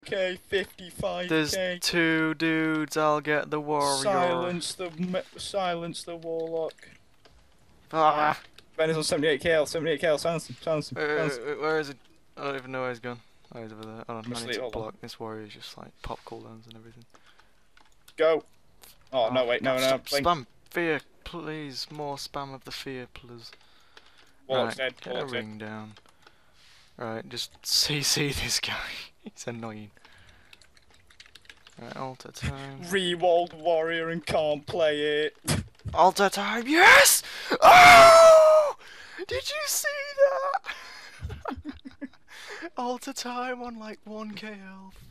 K, 55K. There's 2 dudes. I'll get the warrior. Silence the warlock. Ah! Ben is on 78k, 78k. Silence him, silence him, silence him. Where is it? I don't even know where he's gone. Oh, he's over there. Hold on, I need to Hold on. block this warrior. Just like pop cooldowns and everything. Go. Oh no, wait, no, no. Spam fear, please. More spam of the fear, please. Warlock's Right, dead. get a Warlock's dead. ring down. Right, just CC this guy. He's annoying. Right, alter time. Rewalled warrior and can't play it. Alter time, yes! Oh! Did you see that? Alter time on like 1k health.